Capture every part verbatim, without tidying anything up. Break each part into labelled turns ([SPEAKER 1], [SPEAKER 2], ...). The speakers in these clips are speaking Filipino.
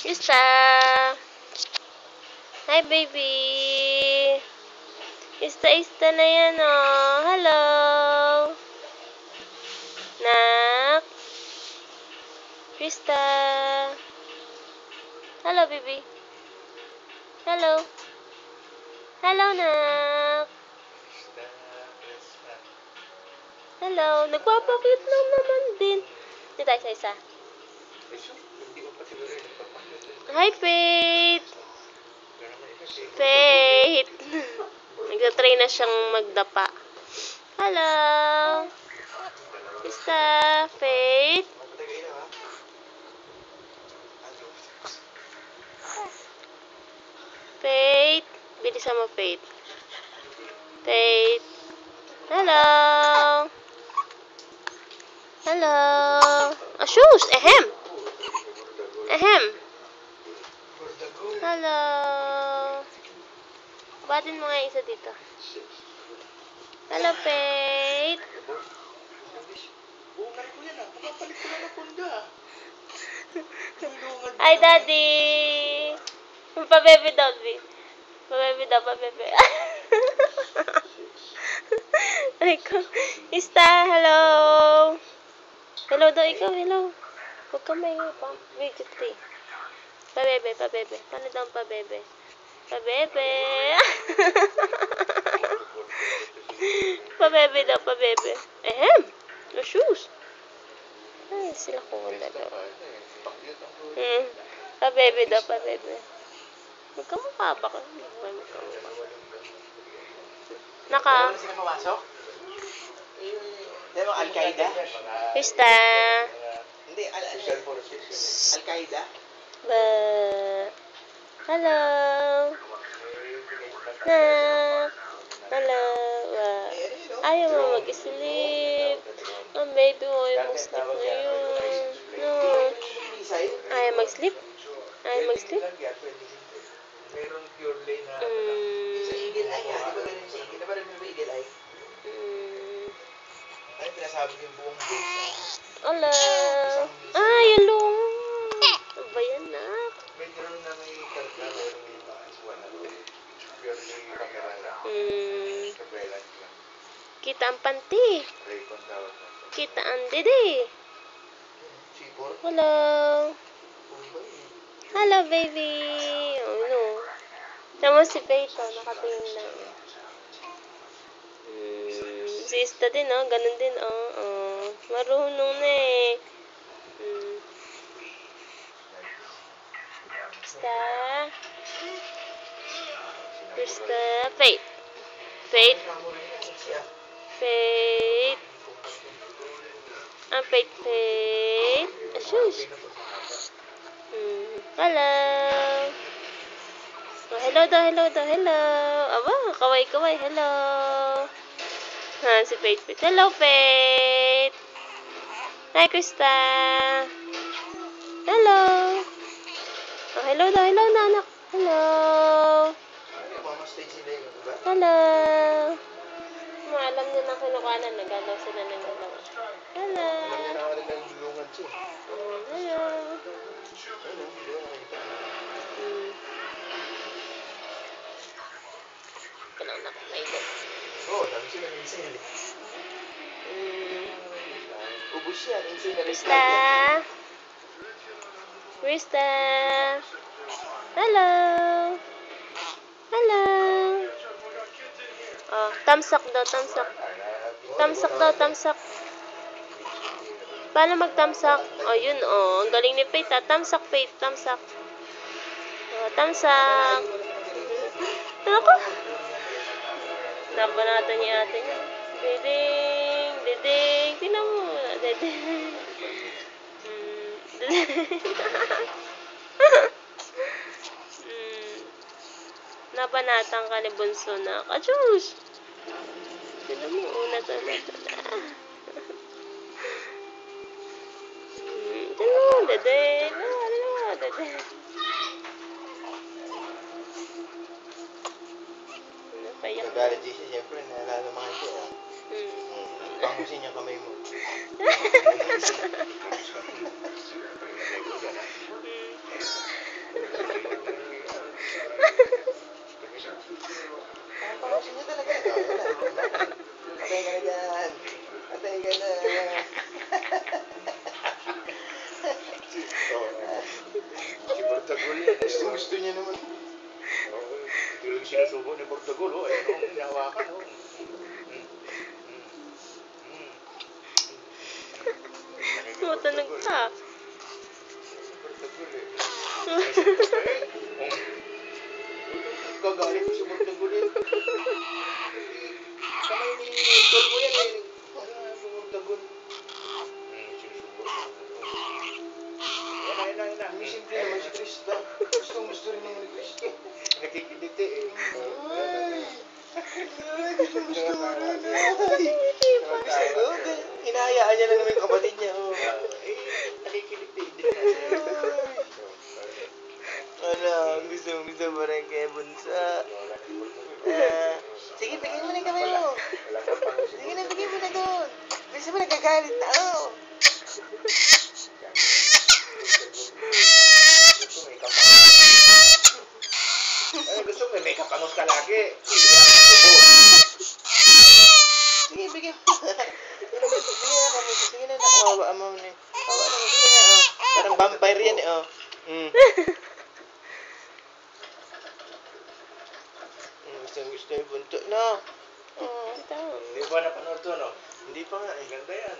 [SPEAKER 1] Krista! Hi, baby! Ista-ista na yan, oh. Hello! Nak? Krista! Hello, baby! Hello! Hello, nak! Hello! Nagpapakit lang naman din. Dito tayo sa isa. Hi, Faith! Faith! Nagtatry na siyang magdapa. Hello! Krista! Faith! Faith! Bilisan mo, Faith. Faith! Hello! Hello! Oh, shoes! Ahem! Ahem! Hello! Batin mo nga isa dito. Hello, Faith! Hi, Daddy! Pa-baby daw, B. Pa-baby daw, pa-baby. Ay ko. Ista, hello! Hello daw ikaw, hello. Huwag ka may pa. Video three. Pa-bebe, pa-bebe. Paano daw pa-bebe? Pa-bebe. Pa-bebe daw, pa-bebe. Ahem! The shoes. Ay, sila ko wala daw. Hmm. Pa-bebe daw, pa-bebe. Magkamukha ba ka? May magkamukha. Naka.
[SPEAKER 2] Wala sila pumasok? Hindi mo Al-Qaeda?
[SPEAKER 1] Krista.
[SPEAKER 2] Hindi, Al-Qaeda?
[SPEAKER 1] Ba. Hello. Nak. Hello. Ba. Ayaw mo mag-sleep. Ang baby mo, ayaw mag-sleep ngayon. No. Ayaw mag-sleep? Ayaw mag-sleep?
[SPEAKER 2] Meron pure lane na...
[SPEAKER 1] Mm.
[SPEAKER 2] Sa Eagle Eye nga, di ba ganun sa Eagle? Diba rin mo Eagle Eye?
[SPEAKER 1] Mm.
[SPEAKER 2] Ay, pinasabi yung buong base na...
[SPEAKER 1] Ala. Ay, along. Ano ba yan, nak?
[SPEAKER 2] May drone na may karga, meron may makasuan na pure lane camera lang.
[SPEAKER 1] Mm.
[SPEAKER 2] Surveillance lang.
[SPEAKER 1] Kita ang panty.
[SPEAKER 2] Raycon tawag na.
[SPEAKER 1] Kita ang dede.
[SPEAKER 2] C four?
[SPEAKER 1] Hello. Hello, baby. Oh, no. Tama si Faith, oh. Nakatingin lang. Hmm. Si Ista din, oh. Ganun din, oh. Oh. Marunong na, eh. Hmm. Ista. Ista. Faith. Faith. Faith. Ah, Faith, Faith. Ah, shush. Hmm. Hello. Oh, hello daw, hello daw, hello. Aba, kaway-kaway, hello. Ha, si Faith, Faith. Hello, Faith. Hi, Krista. Hello. Oh, hello daw, hello na, anak. Hello. Hello. Alam niyo na kinukanan, nagalaw sila ng dalawa. Hello.
[SPEAKER 2] Alam niya na rin ang gulungan siya.
[SPEAKER 1] Hmm, hello.
[SPEAKER 2] Ano, hindi ko nakita.
[SPEAKER 1] Hmm. Kailang nakapaigot.
[SPEAKER 2] Oo, sabi sila ng insane.
[SPEAKER 1] Hmm.
[SPEAKER 2] Ubus yan, insane na
[SPEAKER 1] Krista. Krista. Hello. Hello. Oh, tamsak daw, tamsak. Tamsak daw, tamsak. Paano mag-tamsak? Oh, yun, oh. Ang galing ni Faith, ha. Tamsak, Faith, tamsak. Oh, tamsak. Ako. Nabanatan niya ate niya. Diding, diding. Tingnan mo. Diding. Hmm. Hmm. Nabanatan ka ni Bunso na. Kachus! Tingnan mo. Una to na to na. Hmm. Tingnan mo. Diding. Tingnan mo. Diding.
[SPEAKER 2] Nagalit siya, siyempre, nalalaman siya.
[SPEAKER 1] Hmm.
[SPEAKER 2] Pangusin niya kamay mo. Papangasin niya talaga. Oh, wala. Patay ka na dyan. Patay ka na. Oh. Si Bartagol yan. Gusto, gusto niya naman. Oo. Ito lang sinusubo ni Bartagol. Oh, ayun, oh, hinahawakan. Oh. Mm. Mm. Mm.
[SPEAKER 1] Tumutunog ka.
[SPEAKER 2] Bartagol eh. Gagalit ko si Bartagol eh. Kamay ni Tol mo yan eh. Bartagol. Hmm, sinusubo. Yan na, yan na, yan na. Hindi simple naman si Krista. Gustong gusto rin naman ni Krista. Nakikiliti eh. Ay! Ay, gustong gusto mo rin. Ay! Hinahayaan niya lang naman yung kapatid niya. Oh. Eh, nakikiliti din naman. Ano, gusto mo gusto mo rin kay Bunsa. Ah, sige, bigyan mo na yung kamay mo. Sige na, bigyan mo na doon. Gusto mo nagagalit na. Oh. Eh, gusto mo may kapangos ka lagi. Sige, bigyan mo. Sige na, kapag. Sige na, nakawawa mo na. Kawawa na. Sige na, oh. Parang vampire yan eh, oh. Mm. Gusto gusto yung bunto, no? Oh. Hindi pa napanood to, no? Hindi pa nga, eh. Ganda yan.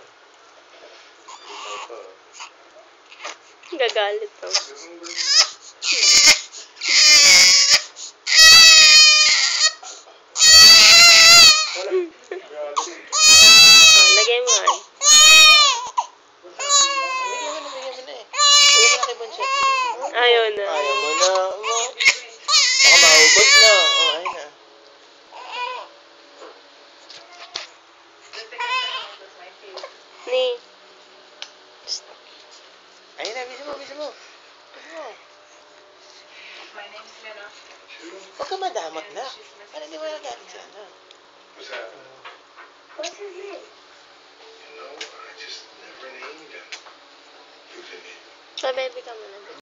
[SPEAKER 1] Gagalit to. Oh, lagay mo nga.
[SPEAKER 2] Bigyan mo na, bigyan mo na eh. Bigyan mo na kay Bunso.
[SPEAKER 1] Ayaw na.
[SPEAKER 2] Ayaw mo na. Baka maubos na. Oh, ayun na.
[SPEAKER 1] Ni.
[SPEAKER 2] Ayun na, bisa mo, bisa mo. Bisa mo.
[SPEAKER 3] My name's Lena.
[SPEAKER 2] Huwag ka madamot na. Ano di mo nagalit siya, no?
[SPEAKER 4] What's happening?
[SPEAKER 1] What's his name?
[SPEAKER 4] You know, I just never named him. Who's in it?
[SPEAKER 1] Pa-baby ka muna.